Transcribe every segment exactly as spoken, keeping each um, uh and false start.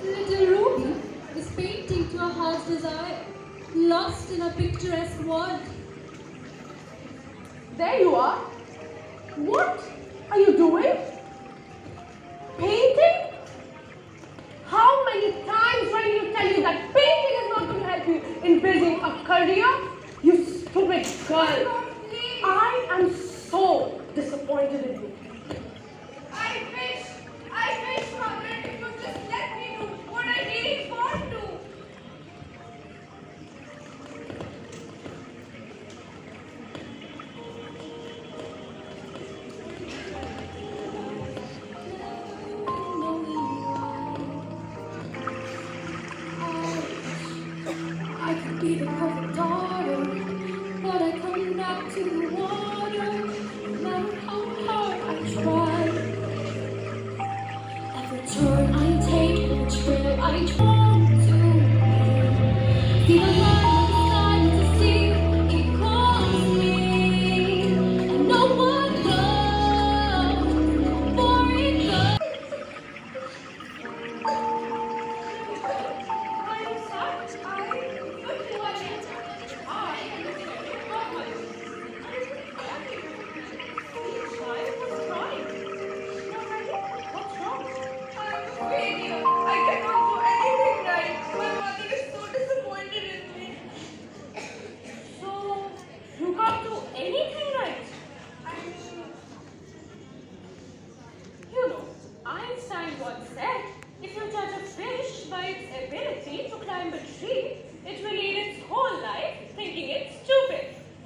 Little Ruby is painting to her heart's desire, lost in a picturesque world. There you are. What are you doing? Painting? How many times do I need to tell you that painting is not going to help you in building a career? You stupid girl. I am so disappointed in you. I wish, I wish, Mother, you could just let me do what I really want to. I could be the perfect daughter, but I come back to the water, no matter how hard I try. Every turn I take, every trail I try to see the light of the sky to see it calls me, and no one knows for it goes. Einstein once said, if you judge a fish by its ability to climb a tree, it will lead its whole life thinking it's stupid.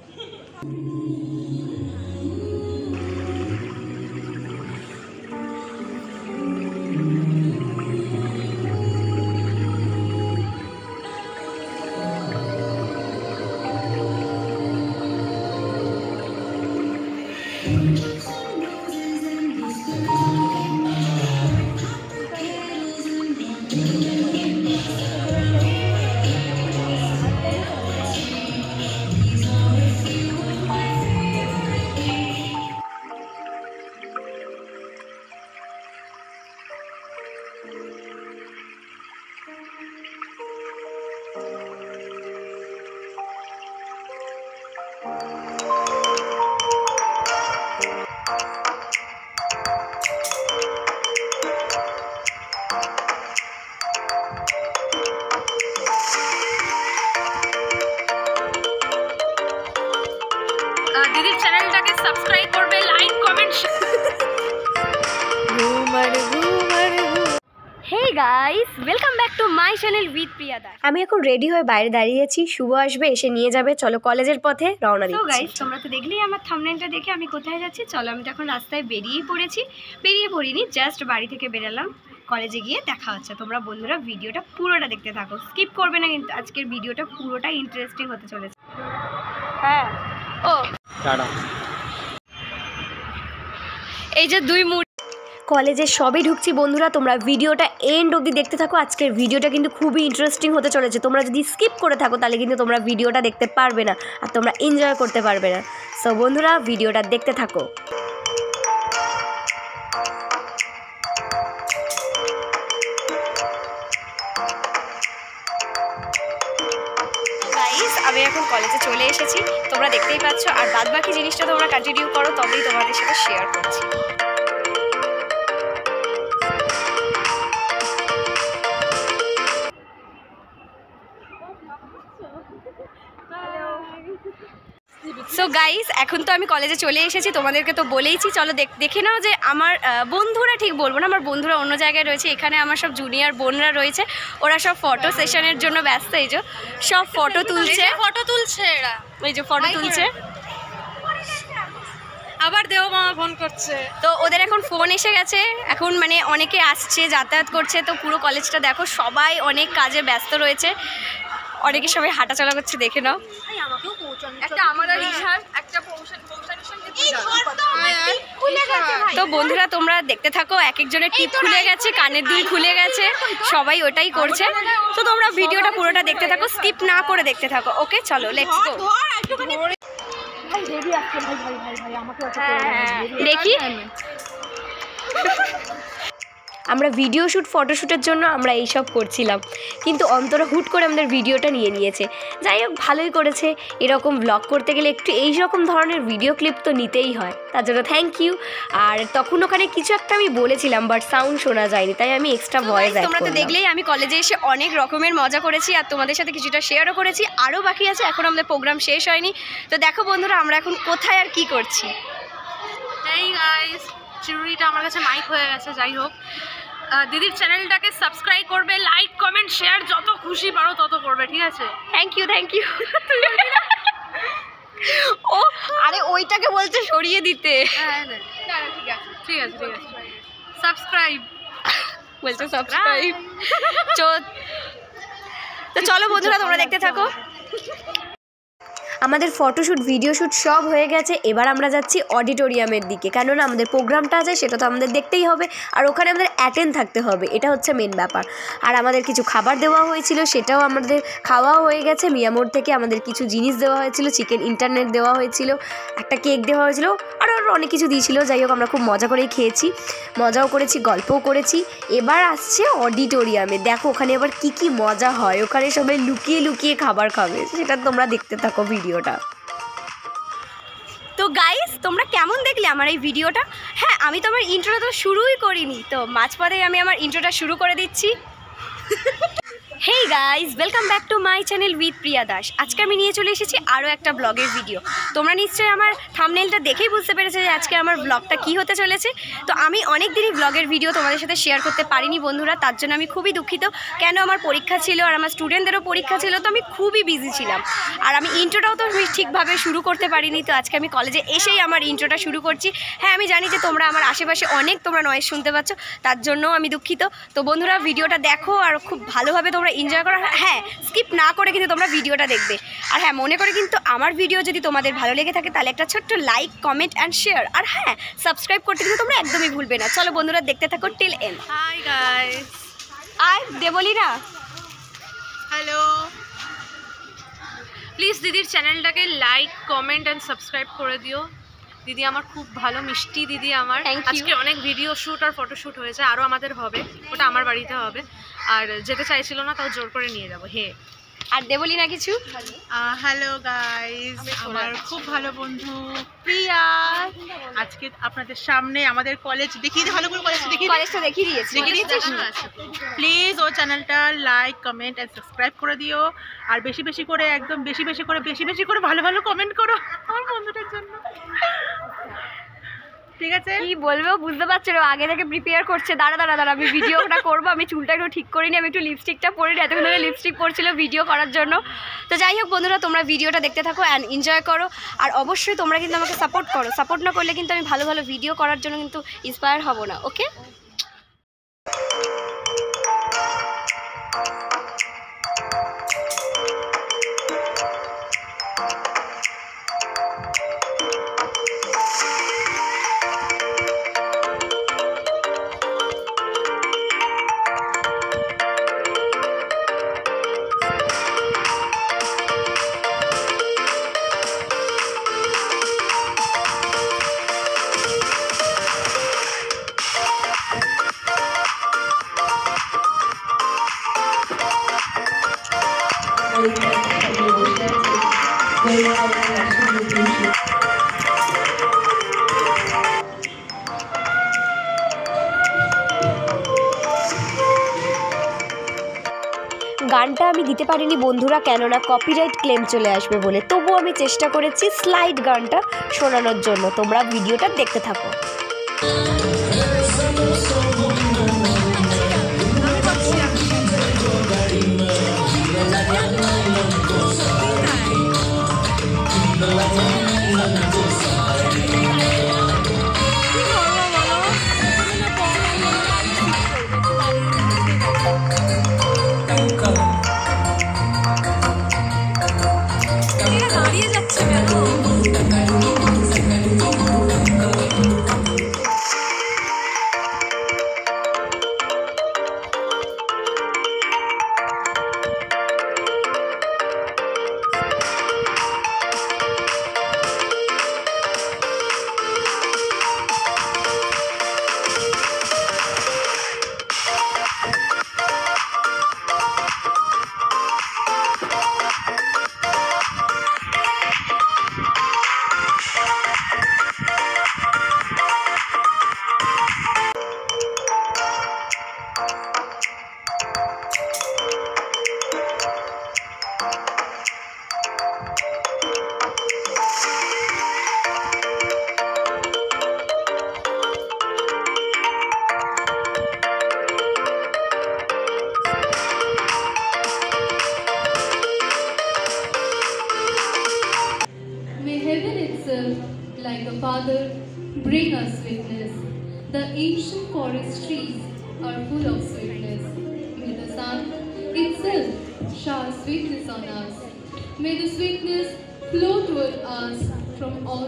দিদির চ্যানেলটাকে subscribe করবে, like comment. Hey guys, welcome back to my channel with Priya Das. আমি এখন ready হয়ে বাইরে দাঁড়িয়েছি, শুভ আসবে, এসে নিয়ে যাবে। চলো কলেজের পথে রওনা দিচ্ছি। তো গাইস, তোমরা তো দেখলেই আমার থাম্বনেলটা দেখে আমি কোথায় যাচ্ছি। চলো, আমি তো এখন রাস্তায় বেরিয়েই পড়েছি। বেরিয়ে পড়িনি, জাস্ট বাড়ি থেকে বেরালাম। কলেজে গিয়ে দেখা হচ্ছে। তোমরা বন্ধুরা ভিডিওটা পুরোটা দেখতে থাকো, স্কিপ করবে না কিন্তু। আজকের ভিডিওটা পুরোটা ইন্টারেস্টিং হতে চলেছে। হ্যাঁ, ও টাটা। এই যে দুই মুড কলেজে সবে ঢুকছি বন্ধুরা, তোমরা ভিডিওটা এন্ড অবধি দেখতে থাকো। আজকের ভিডিওটা কিন্তু খুবই ইন্টারেস্টিং হতে চলেছে। তোমরা যদি স্কিপ করে থাকো তাহলে কিন্তু তোমরা ভিডিওটা দেখতে পারবে না, আর তোমরা এনজয় করতে পারবে না। সো বন্ধুরা, ভিডিওটা দেখতে থাকো। আমি এখন কলেজে চলে এসেছি, তোমরা দেখতেই পাচ্ছ। আর বাদ বাকি জিনিসটা তোমরা কন্টিনিউ করো, তবেই তোমাদের সাথে শেয়ার করছি। সো গাইস, এখন তো আমি কলেজে চলে এসেছি, তোমাদেরকে তো বলেইছি। চলো দেখে নাও যে আমার বন্ধুরা, ঠিক বলবো না, আমার বন্ধুরা অন্য জায়গায় রয়েছে। এখানে আমার সব জুনিয়র বোনরা রয়েছে, ওরা সব ফটো সেশনের জন্য ব্যস্ত। এই যে সব ফটো তুলছে, ফটো তুলছে এরা, এই যে ফটো তুলছে। আবার দেও মামা ফোন করছে, তো ওদের এখন ফোন এসে গেছে। এখন মানে অনেকে আসছে, যাতায়াত করছে। তো পুরো কলেজটা দেখো, সবাই অনেক কাজে ব্যস্ত রয়েছে। অনেকে সবাই হাঁটাচলা করছে, দেখে নাও। একটা আমাদের রিসার একটা তো বন্ধুরা, তোমরা দেখতে থাকো। এক একজনের টিপ খুলে গেছে, কানের দুল খুলে গেছে, সবাই ওটাই করছে। তো তোমরা ভিডিওটা পুরোটা দেখতে থাকো, স্কিপ না করে দেখতে থাকো। ওকে, চলো লেটস গো। দেখি আমরা ভিডিও শ্যুট ফটোশ্যুটের জন্য আমরা এইসব করছিলাম, কিন্তু অন্তরা হুট করে আমাদের ভিডিওটা নিয়ে নিয়েছে। যাই হোক, ভালোই করেছে। এরকম ব্লগ করতে গেলে একটু এই রকম ধরনের ভিডিও ক্লিপ তো নিতেই হয়, তার জন্য থ্যাংক ইউ। আর তখন ওখানে কিছু একটা আমি বলেছিলাম বাট সাউন্ড শোনা যায়নি, তাই আমি এক্সট্রা ভয়েস অ্যাড করলাম। তোমরা তো দেখলেই আমি কলেজে এসে অনেক রকমের মজা করেছি আর তোমাদের সাথে কিছুটা শেয়ারও করেছি। আরও বাকি আছে, এখন আমাদের প্রোগ্রাম শেষ হয়নি। তো দেখো বন্ধুরা, আমরা এখন কোথায় আর কি করছি। এই গাইস, চিরুনিটা আমার কাছে মাইক হয়ে গেছে। যাই হোক, দিদির চ্যানেলটাকে সাবস্ক্রাইব করবে, লাইক কমেন্ট শেয়ার যত খুশি পারো তত করবে, ঠিক আছে? Thank you thank you. ও আরে ওইটাকে বলছে সরিয়ে দিতে। হ্যাঁ ঠিক আছে ঠিক আছে ঠিক আছে সাবস্ক্রাইব বলছে সাবস্ক্রাইব। তো চলো বন্ধুরা, তোমরা দেখতে থাকো। আমাদের ফটোশ্যুট ভিডিও শ্যুট সব হয়ে গেছে। এবার আমরা যাচ্ছি অডিটোরিয়ামের দিকে, কেননা আমাদের প্রোগ্রামটা আছে সেটা তো আমাদের দেখতেই হবে, আর ওখানে আমাদের অ্যাটেন্ড থাকতে হবে, এটা হচ্ছে মেন ব্যাপার। আর আমাদের কিছু খাবার দেওয়া হয়েছিল, সেটাও আমাদের খাওয়াও হয়ে গেছে। মিয়ামোর থেকে আমাদের কিছু জিনিস দেওয়া হয়েছিল, চিকেন ইন্টারনেট দেওয়া হয়েছিল, একটা কেক দেওয়া হয়েছিল, আরও আরও অনেক কিছু দিয়েছিল। যাই হোক, আমরা খুব মজা করেই খেয়েছি, মজাও করেছি, গল্পও করেছি। এবার আসছে অডিটোরিয়ামে। দেখো ওখানে এবার কি কি মজা হয়, ওখানে সবাই লুকিয়ে লুকিয়ে খাবার খাবে, সেটা তোমরা দেখতে থাকো ভিডিওটা। তো গাইস, তোমরা কেমন দেখলে আমার এই ভিডিওটা? হ্যাঁ, আমি তো আমার ইন্ট্রোটা তো শুরুই করিনি, তো মাঝপথেই আমি আমার ইন্ট্রোটা শুরু করে দিচ্ছি। Hey guys, welcome back to my channel with Priya Das. আজকে আমি নিয়ে চলে এসেছি আরও একটা ব্লগের ভিডিও। তোমরা নিশ্চয়ই আমার থাম্বনেইলটা দেখেই বুঝতে পেরেছো যে আজকে আমার ব্লগটা কী হতে চলেছে। তো আমি অনেক দিনই ব্লগের ভিডিও তোমাদের সাথে শেয়ার করতে পারিনি বন্ধুরা, তার জন্য আমি খুবই দুঃখিত। কেন, আমার পরীক্ষা ছিল আর আমার স্টুডেন্টদেরও পরীক্ষা ছিল, তো আমি খুবই বিজি ছিলাম। আর আমি ইন্ট্রোটাও তো ঠিকভাবে শুরু করতে পারিনি, তো আজকে আমি কলেজে এসেই আমার ইন্ট্রোটা শুরু করছি। হ্যাঁ, আমি জানি যে তোমরা আমার আশেপাশে অনেক তোমরা নয়েজ শুনতে পাচ্ছ, তার জন্যও আমি দুঃখিত। তো বন্ধুরা, ভিডিওটা দেখো আর খুব ভালোভাবে তোমরা এনজয় করো। হ্যাঁ, স্কিপ না করে কিন্তু তোমরা ভিডিওটা দেখবে। আর হ্যাঁ, মনে করে কিন্তু আমার ভিডিও যদি তোমাদের ভালো লেগে থাকে তাহলে একটা ছোট্ট লাইক কমেন্ট অ্যান্ড শেয়ার, আর হ্যাঁ সাবস্ক্রাইব করতে কিন্তু তোমরা একদমই ভুলবে না। চলো বন্ধুরা, দেখতে থাকো টিল এন্ড। হাই গাইস, আর দেবলি না, হ্যালো। প্লিজ দিদির চ্যানেলটাকে লাইক কমেন্ট অ্যান্ড সাবস্ক্রাইব করে দিও। দিদি আমার খুব ভালো মিষ্টি দিদি আমার। আজকে অনেক ভিডিও শ্যুট আর ফটোশ্যুট হয়েছে, আরও আমাদের হবে, ওটা আমার বাড়িতে হবে। আর যেতে চাইছিল না, তাও জোর করে নিয়ে যাবো। হে, আর দেবলি না কিছু? হ্যালো গাইস, আমার খুব ভালো বন্ধু প্রিয়া আজকে আপনাদের সামনে আমাদের কলেজ দেখিয়ে দিই। ভালো করে কলেজ দেখিয়ে কলেজটা দেখিয়ে দিয়েছি, দেখিয়ে দিয়েছিস? প্লিজ ও চ্যানেলটা লাইক কমেন্ট অ্যান্ড সাবস্ক্রাইব করে দিও। আর বেশি বেশি করে, একদম বেশি বেশি করে বেশি বেশি করে ভালো ভালো কমেন্ট করো আমার বন্ধুটার জন্য, ঠিক আছে? কি বলবো বুঝতে পারছো না, আগে থেকে প্রিপেয়ার করছে। দাঁড়া দাঁড়া দাঁড়া আমি ভিডিওটা করবো। আমি চুলটা একটু ঠিক করিনি, আমি একটু লিপস্টিকটা পরিনি, এতক্ষণ ধরে লিপস্টিক পরছিল ভিডিও করার জন্য। তো যাই হোক বন্ধুরা, তোমরা ভিডিওটা দেখতে থাকো অ্যান্ড এনজয় করো। আর অবশ্যই তোমরা কিন্তু আমাকে সাপোর্ট করো, সাপোর্ট না করলে কিন্তু আমি ভালো ভালো ভিডিও করার জন্য কিন্তু ইন্সপায়ার হব না। ওকে, গানটা আমি দিতে পারিনি বন্ধুরা, কেননা কপিরাইট ক্লেম চলে আসবে বলে। তবুও আমি চেষ্টা করেছি স্লাইড গানটা শোনানোর জন্য। তোমরা ভিডিওটা দেখতে থাকো। দাঁড়িয়ে যাচ্ছে কেন? Father, bring us sweetness. The ancient forest trees are full of sweetness. May the sun itself shower sweetness on us. May the sweetness flow toward us from all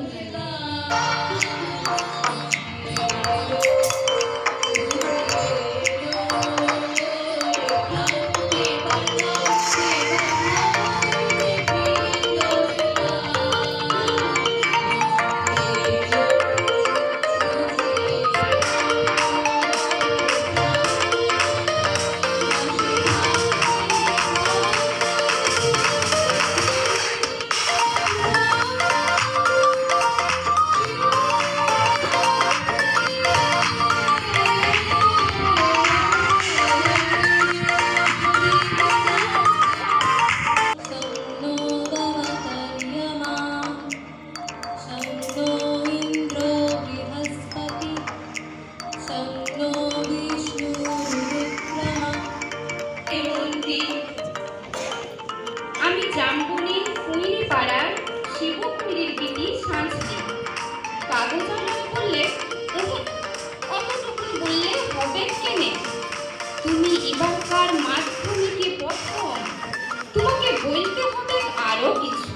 আমি জামবনি ফুলনি পাড়ার শিবপুরীর দিদি শান্তি কাগজ বললে অতটুকু বললে হবে কেনে তুমি এবারকার মাধ্যমিকে প্রথম তোমাকে বলতে হবে আরো কিছু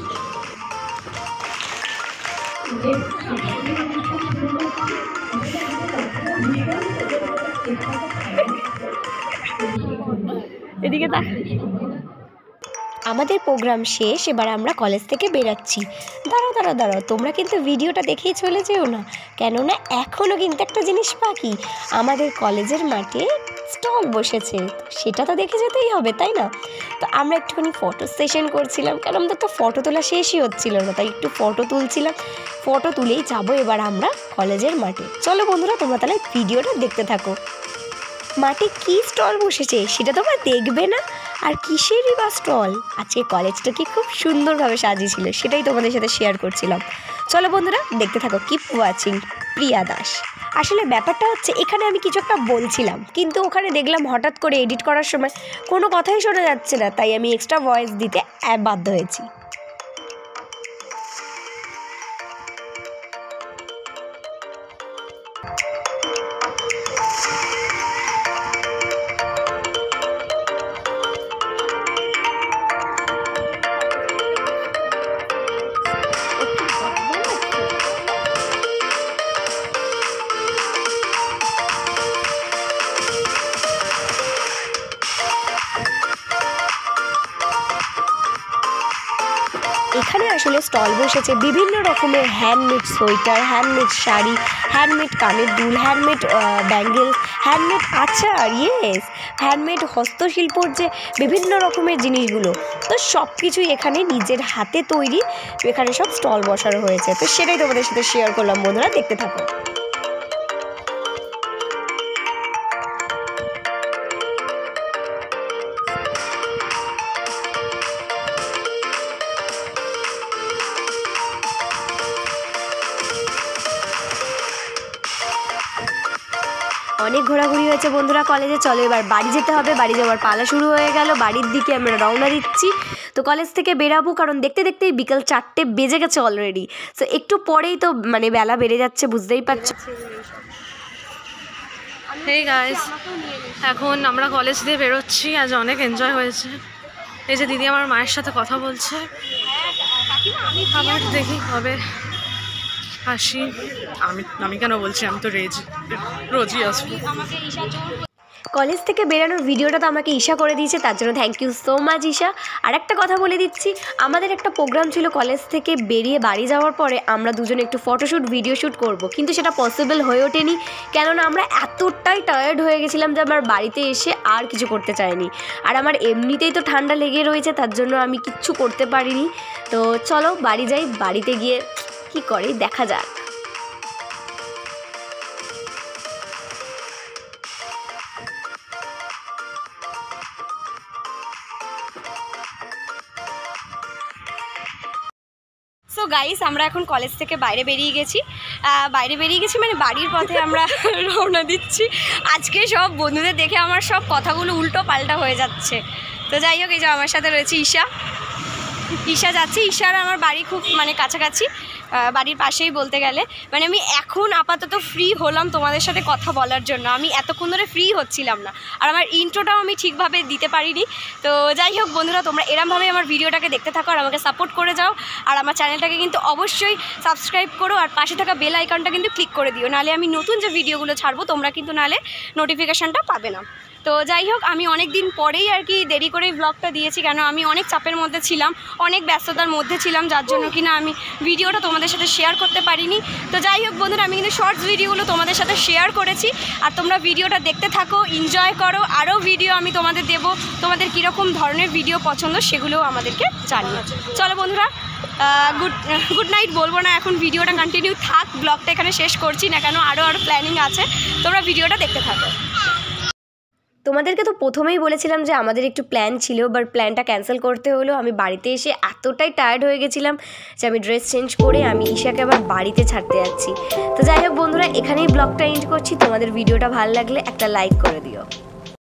এদিকে তাক আমাদের প্রোগ্রাম শেষ। এবার আমরা কলেজ থেকে বেরাচ্ছি। দাঁড়াও দাঁড়াও দাঁড়াও তোমরা কিন্তু ভিডিওটা দেখেই চলে যেও না, কেননা এখনও কিন্তু একটা জিনিস বাকি। আমাদের কলেজের মাঠে স্টল বসেছে, সেটা তো দেখে যেতেই হবে, তাই না? তো আমরা একটুখানি ফটো সেশন করছিলাম, কারণ আমাদের তো ফটো তোলা শেষই হচ্ছিল না, তাই একটু ফটো তুলছিলাম। ফটো তুলেই যাবো এবার আমরা কলেজের মাঠে। চলো বন্ধুরা, তোমরা তাহলে ভিডিওটা দেখতে থাকো। মাঠে কি স্টল বসেছে সেটা তোমরা দেখবে না, আর কিসেরই বা স্টল। আজকে কলেজটাকে খুব সুন্দরভাবে সাজিয়েছিল, সেটাই তোমাদের সাথে শেয়ার করছিলাম। চলো বন্ধুরা দেখতে থাকো, কিপ ওয়াচিং প্রিয়া দাস। আসলে ব্যাপারটা হচ্ছে, এখানে আমি কিছু একটা বলছিলাম, কিন্তু ওখানে দেখলাম হঠাৎ করে এডিট করার সময় কোনো কথাই শোনা যাচ্ছে না, তাই আমি এক্সট্রা ভয়েস দিতে বাধ্য হয়েছি। এখানে আসলে স্টল বসেছে বিভিন্ন রকমের handmade sweater, handmade sari, handmade কানের দুল, হ্যান্ডমেড ব্যাঙ্গেল, হ্যান্ডমেড আচার, ইয়েস হ্যান্ডমেড হস্তশিল্পর যে বিভিন্ন রকমের জিনিসগুলো, তো সব কিছুই এখানে নিজের হাতে তৈরি, এখানে সব স্টল বসানো হয়েছে। তো সেটাই তোমাদের সাথে শেয়ার করলাম, বন্ধুরা দেখতে থাকো। অনেক ঘোরাঘুরি হয়েছে বন্ধুরা কলেজে। চলো এবার বাড়ি যেতে হবে, বাড়ি যাওয়ার পালা শুরু হয়ে গেল। বাড়ির দিকে আমরা রওনা দিচ্ছি। তো কলেজ থেকে বেরাবো, কারণ দেখতে দেখতেই বিকেল চারটে বেজে গেছে অলরেডি। তো একটু পরেই তো মানে বেলা বেড়ে যাচ্ছে, বুঝতেই পারছো। হেই গাইস, এখন আমরা কলেজ দিয়ে বেরোচ্ছি। আজ অনেক এনজয় হয়েছে। এই যে দিদি আমার মায়ের সাথে কথা বলছে, আবার দেখি কবে আসি। আমি আমি কেন বলছি, আমি তো রোজ রোজই আসবো। কলেজ থেকে বেরানোর ভিডিওটা তো আমাকে ঈশা করে দিয়েছে, তার জন্য thank you so much Isha. আর একটা কথা বলে দিচ্ছি, আমাদের একটা প্রোগ্রাম ছিল কলেজ থেকে বেরিয়ে বাড়ি যাওয়ার পরে আমরা দুজনে একটু ফটোশ্যুট ভিডিও শ্যুট করব, কিন্তু সেটা পসিবল হয়ে ওঠেনি, কেননা আমরা এতটাই টায়ার্ড হয়ে গেছিলাম যে আমার বাড়িতে এসে আর কিছু করতে চাইনি। আর আমার এমনিতেই তো ঠান্ডা লেগে রয়েছে, তার জন্য আমি কিচ্ছু করতে পারিনি। তো চলো বাড়ি যাই, বাড়িতে গিয়ে কী করে দেখা যাক। সো গাইস, আমরা এখন কলেজ থেকে বাইরে বেরিয়ে গেছি। বাইরে বেরিয়ে গেছি মানে বাড়ির পথে আমরা রওনা দিচ্ছি। আজকে সব বন্ধুদের দেখে আমার সব কথাগুলো উল্টো পাল্টা হয়ে যাচ্ছে। তো যাই হোক, এই যে আমার সাথে রয়েছে ঈশা। ঈশা যাচ্ছে। ঈশার আমার বাড়ি খুব মানে কাছাকাছি, বাড়ির পাশেই বলতে গেলে। মানে আমি এখন আপাতত ফ্রি হলাম তোমাদের সাথে কথা বলার জন্য, আমি এতক্ষণ ধরে ফ্রি হচ্ছিলাম না, আর আমার ইন্ট্রোটাও আমি ঠিকভাবে দিতে পারিনি। তো যাই হোক বন্ধুরা, তোমরা এরমভাবে আমার ভিডিওটাকে দেখতে থাকো আর আমাকে সাপোর্ট করে যাও, আর আমার চ্যানেলটাকে কিন্তু অবশ্যই সাবস্ক্রাইব করো, আর পাশে থাকা বেল আইকনটা কিন্তু ক্লিক করে দিও, নাহলে আমি নতুন যে ভিডিওগুলো ছাড়বো তোমরা কিন্তু নাহলে নোটিফিকেশানটা পাবে না। তো যাই হোক, আমি অনেক দিন পরেই আর কি দেরি করেই ব্লগটা দিয়েছি, কেন আমি অনেক চাপের মধ্যে ছিলাম, অনেক ব্যস্ততার মধ্যে ছিলাম, যার জন্য কিনা আমি ভিডিওটা তোমাদের সাথে শেয়ার করতে পারিনি। তো যাই হোক বন্ধুরা, আমি কিন্তু শর্টস ভিডিওগুলো তোমাদের সাথে শেয়ার করেছি, আর তোমরা ভিডিওটা দেখতে থাকো, এনজয় করো। আরও ভিডিও আমি তোমাদের দেব, তোমাদের কীরকম ধরনের ভিডিও পছন্দ সেগুলোও আমাদেরকে জানিও। চলো বন্ধুরা, গুড গুড নাইট বলবো না, এখন ভিডিওটা কন্টিনিউ থাক, ব্লগটা এখানে শেষ করছি না, কেন আরও আরও প্ল্যানিং আছে, তোমরা ভিডিওটা দেখতে থাকো। তোমাদেরকে তো প্রথমেই বলেছিলাম যে আমাদের একটু প্ল্যান ছিল, বাট প্ল্যানটা ক্যান্সেল করতে হলো। আমি বাড়িতে এসে এতটাই টায়ার্ড হয়ে গেছিলাম যে আমি ড্রেস চেঞ্জ করে আমি ঈশাকে আবার বাড়িতে ছাড়তে যাচ্ছি। তো যাই হোক বন্ধুরা, এখানেই ব্লগটা এন্ড করছি। তোমাদের ভিডিওটা ভালো লাগলে একটা লাইক করে দিও।